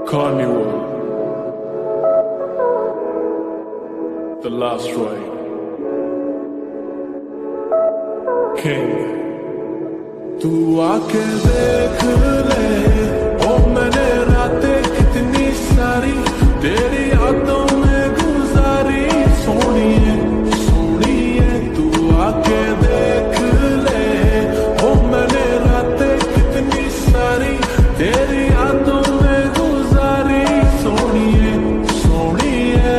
Carnival, The Last Ride, King। तू आके देख ले, ओ मैंने रातें कितनी सारी तेरी यादों में गुजारी। सोनिए सोनिए तू आके देख ले, ओ मैंने रातें कितनी सारी तेरी यादों में गुजारी। सोनिए सोनिए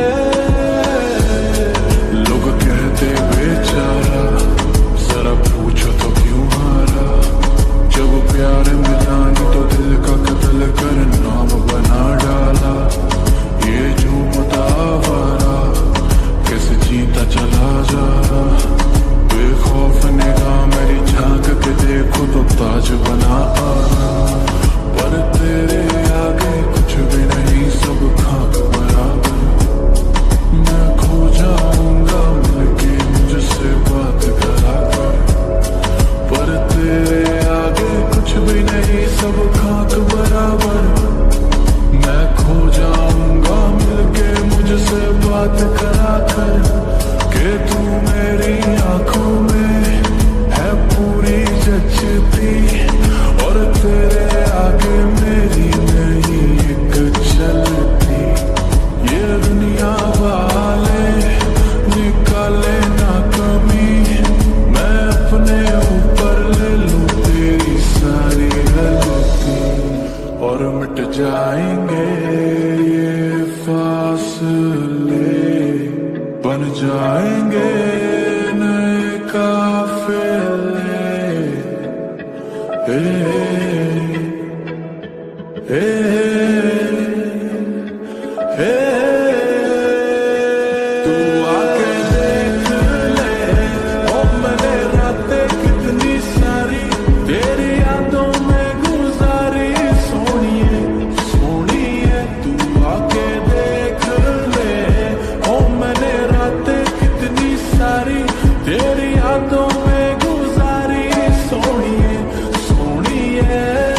लोग कहते बेचारा, जरा पूछो तो क्यों हारा। जब प्यार मिला नहीं तो दिल का कत्ल कर नाम बना डाला। ये जो मुतावरा कैसे जीता चला जा रहा। बेखौफ निगाह मेरी झांक के देखो तो ताज बना आ रहा। पर तेरे आगे कुछ भी नहीं, सब खाक बराबर। मैं खो जाऊंगा मिलके मुझसे बात करा कर। पर तेरे आगे कुछ भी नहीं, सब खाक बराबर। मैं खो जाऊंगा मिलके मुझसे बात करा कर। कि तू मेरी आंखों में है पूरी जचती, और तेरे आगे मेरी नहीं एक चलती। ये दुनिया वाले निकाले ना कमी, मैं अपने ऊपर ले लूं तेरी सारी गलती। और मिट जाएंगे ये फासले, बन जाएंगे नए काफिले। तू आके देख ले, ओ मैंने रातें कितनी सारी तेरी यादों में गुजारी। सोनिए सोनिए तू आके देख ले, ओ मैंने रातें कितनी सारी तेरी यादों में गुजारी। सोनिए सोनिए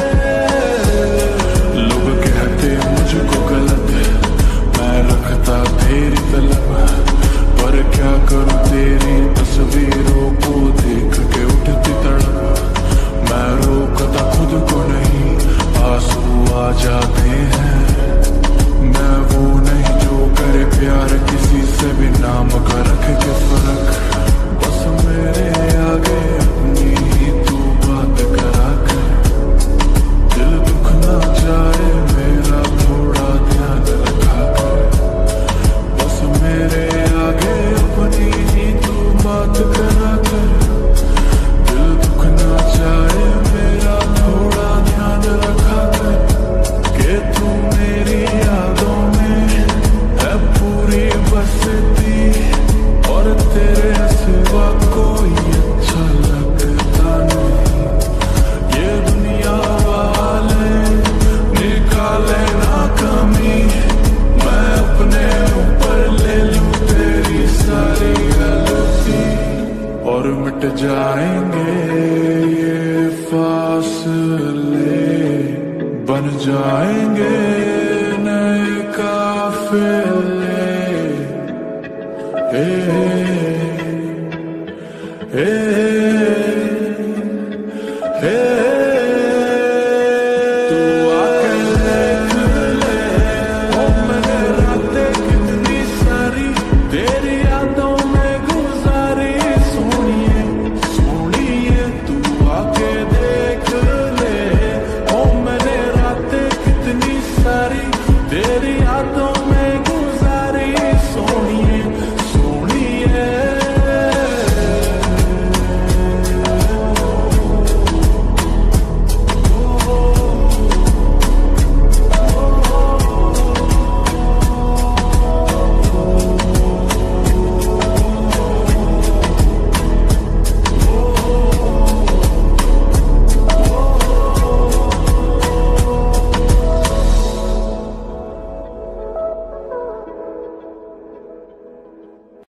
लोग कहते मुझको गलत, मैं रखता तेरी तलब। पर क्या करूं तेरी तस्वीरों को देख के उठती तड़प। मैं रोकता खुद को नहीं, आंसू आ जाते हैं। मैं वो नहीं जो करे प्यार किसी से भी नाम का रख के फर्क। बस मेरे आगे अपनी ही तू बात करा कर। दिल दुख ना जाए मेरा थोड़ा ध्यान रखा कर। बस मेरे आगे अपनी ही तू बात करा कर। दिल दुख ना जाए मेरा थोड़ा ध्यान रखा कर। कि तू मेरी यादों में है पूरी बसती, और तेरे सिवा कोई अच्छा लगता नहीं। ये दुनिया वाले निकाले ना कमी, मैं अपने ऊपर ले लूं तेरी सारी गलती। और मिट जाएंगे ये फासले, बन जाएंगे नए काफिले।